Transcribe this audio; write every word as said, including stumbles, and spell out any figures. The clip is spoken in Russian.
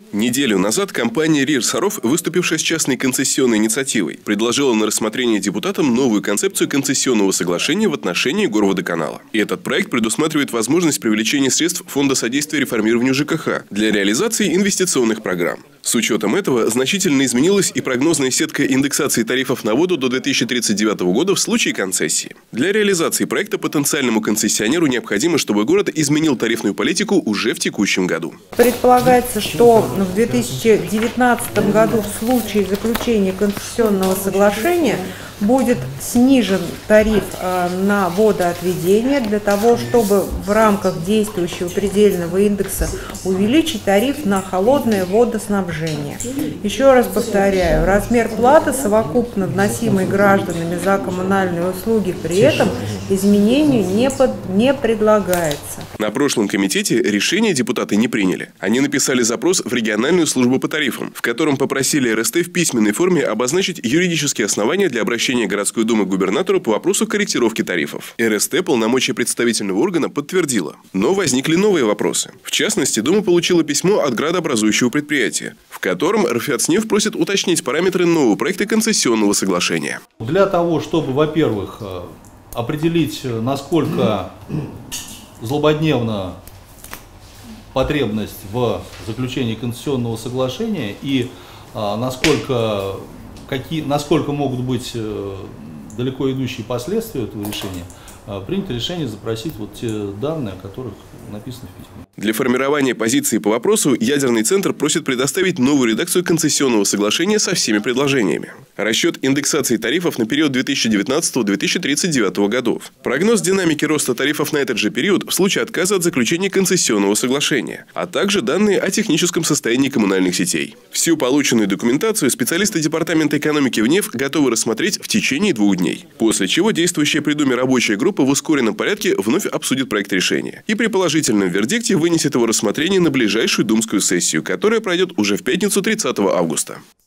Неделю назад компания РИР Саров, выступившая с частной концессионной инициативой, предложила на рассмотрение депутатам новую концепцию концессионного соглашения в отношении Горводоканала. И этот проект предусматривает возможность привлечения средств Фонда содействия реформированию ЖКХ для реализации инвестиционных программ. С учетом этого значительно изменилась и прогнозная сетка индексации тарифов на воду до две тысячи тридцать девятого года в случае концессии. Для реализации проекта потенциальному концессионеру необходимо, чтобы город изменил тарифную политику уже в текущем году. Предполагается, что в две тысячи девятнадцатом году в случае заключения концессионного соглашения будет снижен тариф на водоотведение для того, чтобы в рамках действующего предельного индекса увеличить тариф на холодное водоснабжение. Еще раз повторяю, размер платы, совокупно вносимой гражданами за коммунальные услуги, при этом изменению не, под, не предлагается. На прошлом комитете решение депутаты не приняли. Они написали запрос в региональную службу по тарифам, в котором попросили эр эс тэ в письменной форме обозначить юридические основания для обращения городской думы к губернатору по вопросу корректировки тарифов. эр эс тэ полномочия представительного органа подтвердила. Но возникли новые вопросы. В частности, Дума получила письмо от градообразующего предприятия, в котором РФИАТСНЕФ просит уточнить параметры нового проекта концессионного соглашения. Для того, чтобы, во-первых, определить, насколько злободневна потребность в заключении концессионного соглашения и а, насколько, какие, насколько могут быть э, далеко идущие последствия этого решения, а, принято решение запросить вот те данные, о которых написано в письме. Для формирования позиции по вопросу Ядерный центр просит предоставить новую редакцию концессионного соглашения со всеми предложениями. Расчет индексации тарифов на период две тысячи девятнадцатого — две тысячи тридцать девятого годов. Прогноз динамики роста тарифов на этот же период в случае отказа от заключения концессионного соглашения, а также данные о техническом состоянии коммунальных сетей. Всю полученную документацию специалисты Департамента экономики ВНЕФ готовы рассмотреть в течение двух дней, после чего действующая при Думе рабочая группа в ускоренном порядке вновь обсудит проект решения и при положительном вердикте вынесет его рассмотрение на ближайшую думскую сессию, которая пройдет уже в пятницу тридцатого августа.